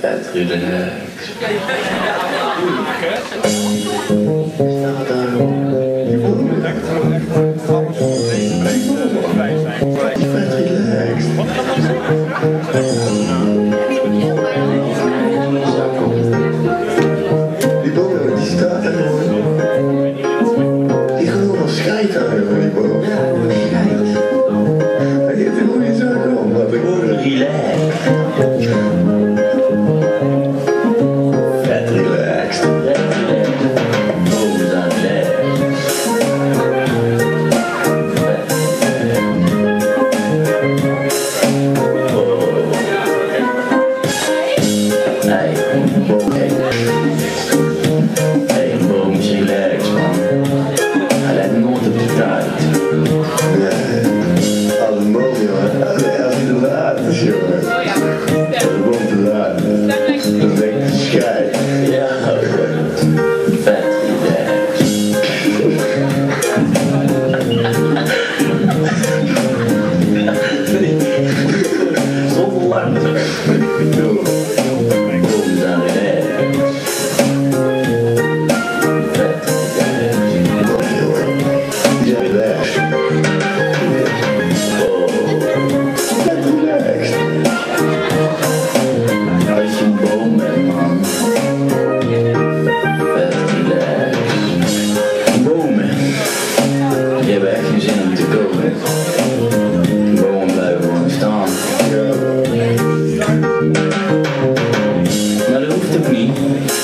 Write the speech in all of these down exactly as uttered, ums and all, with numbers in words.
vet relaxed. Die bomen, die staat er gewoon. Die gewoon nog schijt aan, joh, die bomen. Ja, gewoon schijt. Hij geeft er gewoon niet zo om, maar ik word Relaxed. vet relaxed. Bomen zijn relaxed. Hey, hey, BomenZijnRelaxed, man. Hij lijkt nooit op de tijd. Ja, alle mogen, jongen. Als hij te laat is, jongen. Als de boom te laat is, dan denk ik schijt. Ja, vet relaxed. Zonder lang. Bomen zijn relaxed. Vet relaxed. Die zijn relaxed. Vet relaxed. Als je een boom bent, man. Vet relaxed. Bomen. Die hebben echt geen zin om te komen. Bomen blijven gewoon staan. Ja. Maar dat hoeft ook niet.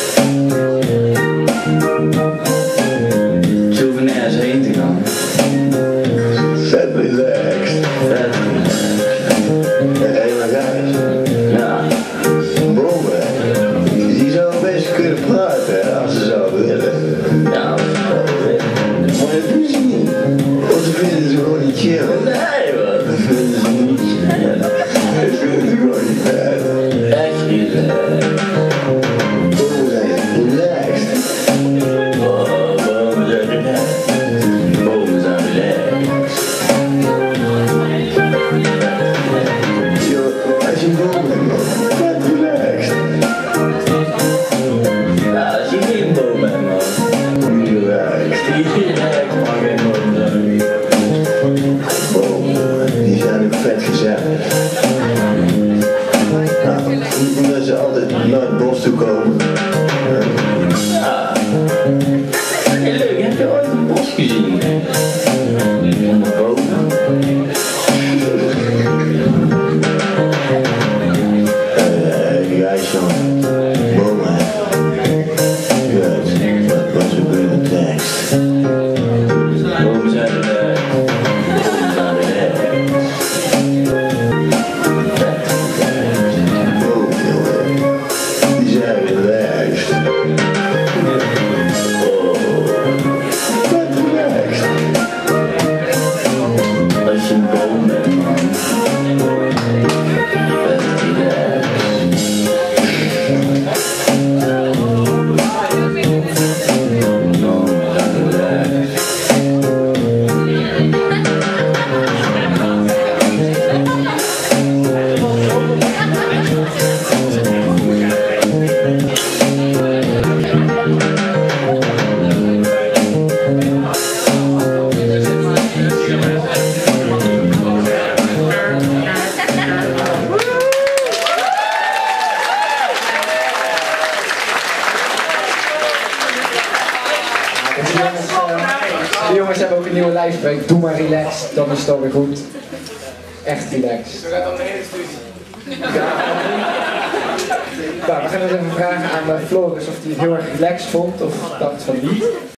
Ze hoeven nergens heen te gaan. Vet relaxed. Vet relaxed. Helemaal grijs. Ja. Bomen, die zouden best kunnen praten hè, als ze zouden willen. Ja, dat is wel weer. Maar dat doen ze niet. Want ze vinden ze gewoon niet chill. Nee, wat? Dat vinden ze niet. Ja. Dat vinden ze gewoon niet vet. Echt relaxed. Bomen zijn relaxed. Oh, bomen zijn relaxed. Bomen zijn relaxed. Yo, als je een boom hebt, man, vet relaxed. Ja, als je geen boom hebt, man. Niet relaxed. Relaxed, maar geen boom zijn. Bomen, die zijn ook vet gezellig. Nou, omdat ze altijd naar het bos toe komen. Ja. Hey, leuk, heb je ooit een bos gezien? Zonder bomen? Eh, grijs jongen. Bomen. Kut, wat was ook weer de tekst? Bomen zijn relaxed. Bomen zijn relaxed. Vet relaxed. Bomen, jongen. Die zijn relaxed. Oh. Vet relaxed. Als je een boom bent, man. Vet relaxed. Bomen zijn relaxed. De jongens hebben ook een nieuwe lijfspreek. Doe maar relaxed, dan is het alweer goed. Echt relaxed. Zo gaat dan de hele studie. Ja. Nou, we gaan dus even vragen aan Floris of hij het heel erg relaxed vond of dacht van niet.